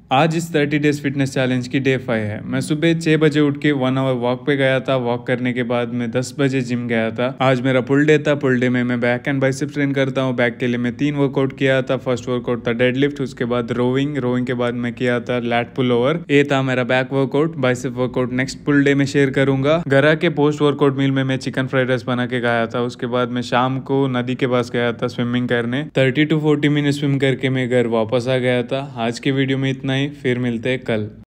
आज इस 30 days fitness challenge की डे 5 है। मैं सुबह 6 बजे उठ के 1 आवर वॉक पे गया था। वॉक करने के बाद मैं 10 बजे जिम गया था। आज मेरा पुल डे था। पुल डे में मैं बैक एंड बाइसेप्स ट्रेन करता हूँ। बैक के लिए मैं 3 वर्कआउट किया था। फर्स्ट वर्कआउट था डेडलिफ्ट, उसके बाद रोइंग के बाद मैं किया था लैट पुल ओवर। ये था मेरा back workout. Bicep workout next pull day में शेयर करूंगा। घर के पोस्ट वर्कआउट मील में मैं चिकन फ्राइड राइस बना के खाया था। उसके बाद मैं शाम को नदी के पास गया था स्विमिंग करने। 30 to 40 मिनट स्विम करके मैं घर वापस आ गया था। आज के वीडियो में इतना ही, फिर मिलते हैं कल।